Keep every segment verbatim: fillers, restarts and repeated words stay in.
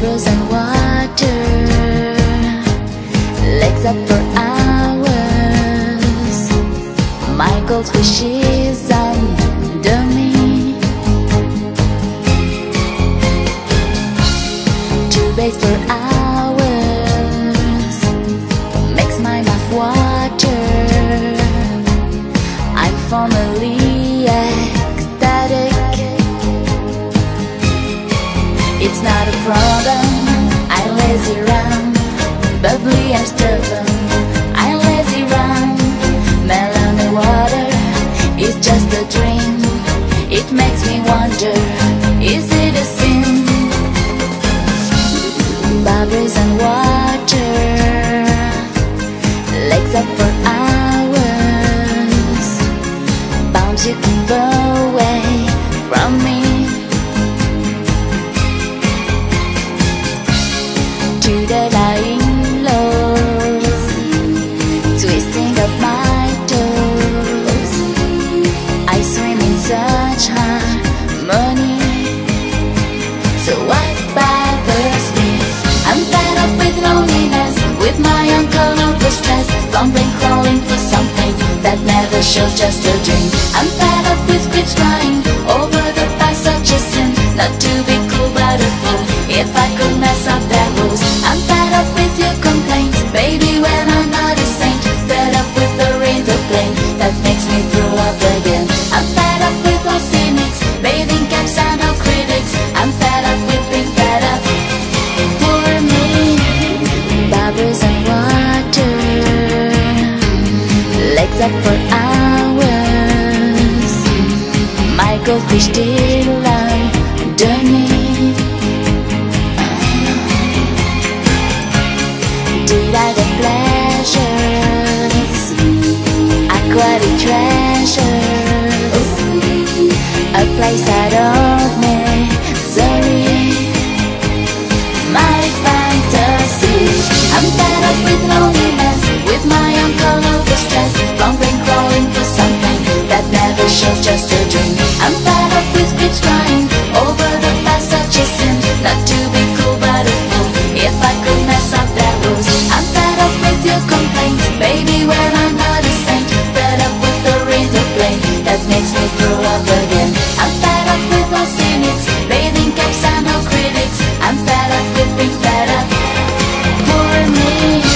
bubbles and water, legs up for hours. My goldfish is under me. To bathe for hours makes my mouth water. I'm formally ecstatic. It's not a problem, I lazy around, bubbly and stubborn. I lazy around, melon water is just a dream. It makes me wonder, is it a sin? Bubbles and water, legs up for hours, bounce you can go away from me. Today lying low, twisting of my toes, I swim in such harmony. So what bothers me? I'm fed up with loneliness, with my uncle over stress, fumbling, crawling for something that never shows, just a dream. I'm fed up with scripts crying over the past, such a sin, not to be cool but a fool. If I could mess up that rules. I'm fed up with your complaints, baby, when I'm not a saint. Fed up with the rain, the plane that makes me throw up again. I'm fed up with all cynics, bathing caps and all critics. I'm fed up with being fed up. Poor me. Bubbles and water, legs up for hours. My goldfish still under me. Did I the pleasures, aquatic treasures, a place out of misery, my fantasy. I'm fed up with loneliness, with my uncle over stress, fumbling, crawling for something that never shows, just a dream. I'm fed up with scripts crying over the past, such a sin, not to be cool but a fool. If I could mess up that rules. I'm fed up with your complaints, baby, when I'm not a saint. Fed up with the rain, the plane that makes me throw up again. I'm fed up with all cynics, bathing caps and all critics. I'm fed up with being fed up. Poor me.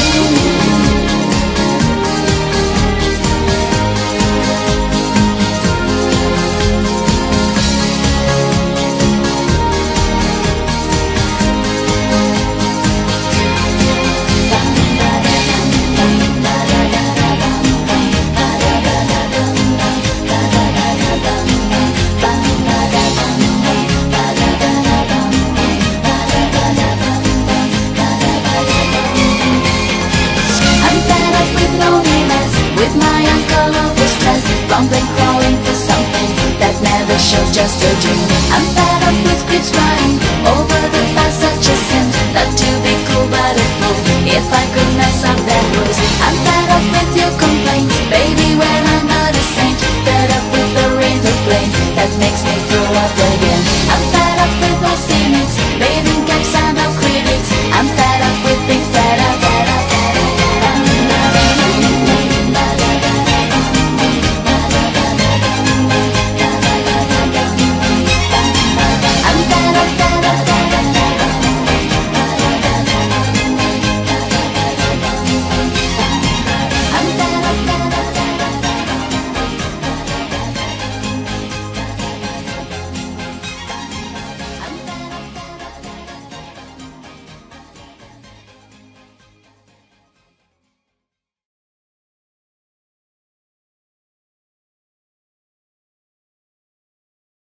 With my uncle over stress, fumbling, crawling for something that never shows, just a dream. I'm fed up with scripts crying over the past, such a sin, not to be cool but a fool. If I could mess up that rules. I'm fed up with your complaints, baby, when I'm not a saint. Fed up with the rain, the plane that makes me throw up again.